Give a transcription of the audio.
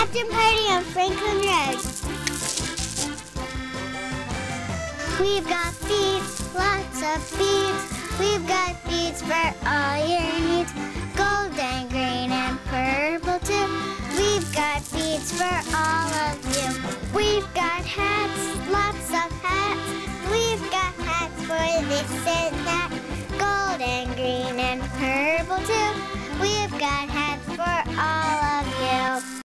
Captain Party on Franklin Road. We've got beads, lots of beads. We've got beads for all your needs. Gold and green and purple too. We've got beads for all of you. We've got hats, lots of hats. We've got hats for this and that. Gold and green and purple too. We've got hats for all